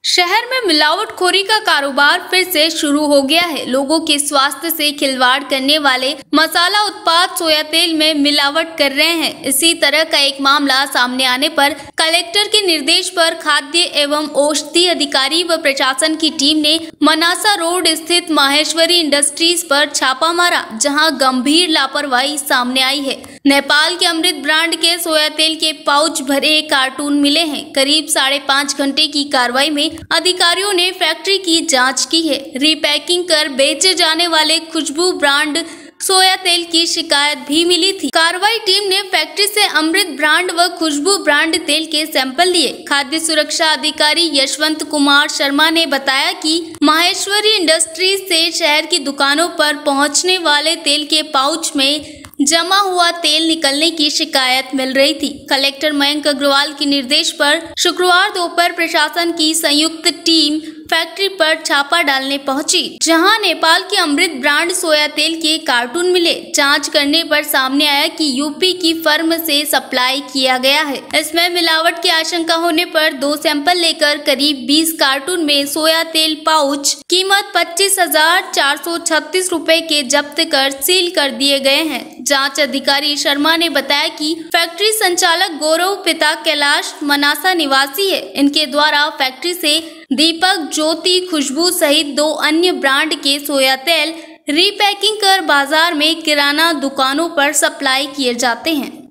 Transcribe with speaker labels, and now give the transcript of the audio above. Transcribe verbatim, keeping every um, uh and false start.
Speaker 1: शहर में मिलावटखोरी का कारोबार फिर से शुरू हो गया है। लोगों के स्वास्थ्य से खिलवाड़ करने वाले मसाला उत्पाद सोया तेल में मिलावट कर रहे हैं। इसी तरह का एक मामला सामने आने पर कलेक्टर के निर्देश पर खाद्य एवं औषधि अधिकारी व प्रशासन की टीम ने मनासा रोड स्थित माहेश्वरी इंडस्ट्रीज पर छापा मारा, जहां गंभीर लापरवाही सामने आई है। नेपाल के अमृत ब्रांड के सोया तेल के पाउच भरे कार्टून मिले हैं। करीब साढ़े पाँच घंटे की कार्रवाई में अधिकारियों ने फैक्ट्री की जांच की है। रीपैकिंग कर बेचे जाने वाले खुशबू ब्रांड सोया तेल की शिकायत भी मिली थी। कार्रवाई टीम ने फैक्ट्री से अमृत ब्रांड व खुशबू ब्रांड तेल के सैंपल लिए। खाद्य सुरक्षा अधिकारी यशवंत कुमार शर्मा ने बताया कि माहेश्वरी इंडस्ट्रीज से शहर की दुकानों पर पहुंचने वाले तेल के पाउच में जमा हुआ तेल निकलने की शिकायत मिल रही थी। कलेक्टर मयंक अग्रवाल के निर्देश पर शुक्रवार दोपहर प्रशासन की संयुक्त टीम फैक्ट्री पर छापा डालने पहुंची, जहां नेपाल के अमृत ब्रांड सोया तेल के कार्टून मिले। जांच करने पर सामने आया कि यूपी की फर्म से सप्लाई किया गया है। इसमें मिलावट की आशंका होने पर दो सैंपल लेकर करीब बीस कार्टून में सोया तेल पाउच कीमत पच्चीस हजार चार सौ छत्तीस रूपए के जब्त कर सील कर दिए गए हैं। जांच अधिकारी शर्मा ने बताया कि फैक्ट्री संचालक गौरव पिता कैलाश मनासा निवासी है। इनके द्वारा फैक्ट्री से दीपक, ज्योति, खुशबू सहित दो अन्य ब्रांड के सोया तेल रीपैकिंग कर बाजार में किराना दुकानों पर सप्लाई किए जाते हैं।